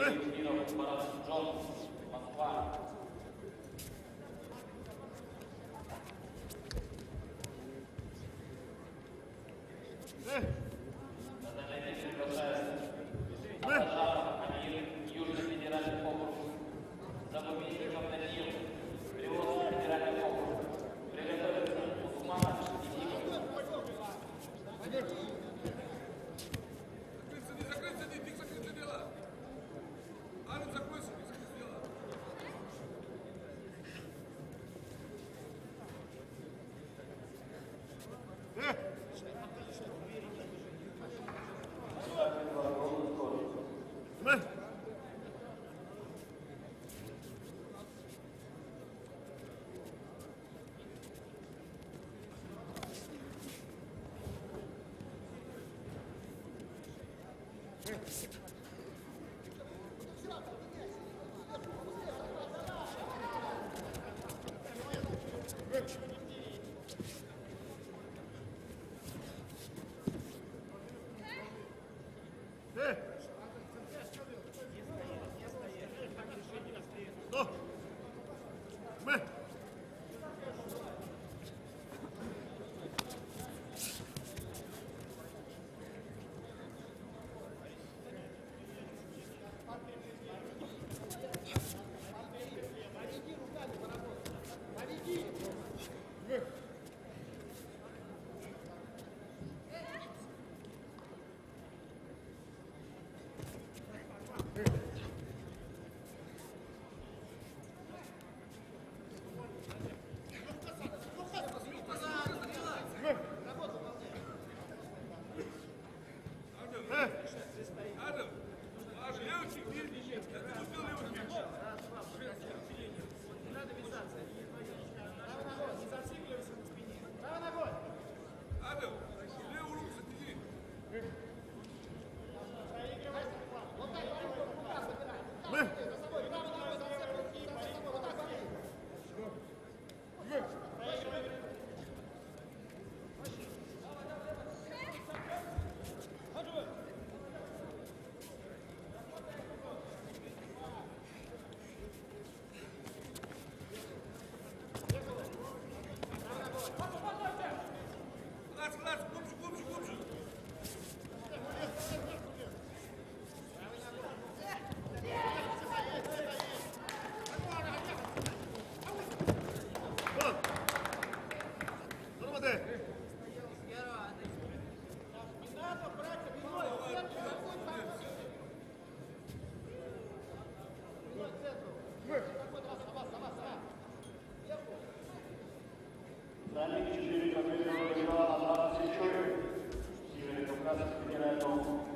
Миров, Барас, Джон, Москва. Задание приглашается. Атажаров, Амир, Южный федеральный округ. Забубийников Даниил, Приволжский федеральный округ. Приготовиться Усманов и Диков. Закрыться, не закрыться дела. Арен, закройся, не закрыться дела. Адам, ваш левый теперь не успел левый мяч. Не надо вязаться. Не зацикливайся на спине. Право ногой. Адам, левую руку затяни. Проигрывай. Вот так, рука собирай. За собой, право ногой зацеп руки, за собой. Вот так, смотри. Проигрывай. Класс, глубже. Далее 4 победы выиграл Азат Сечуев, Северо-Кавказский федеральный округ.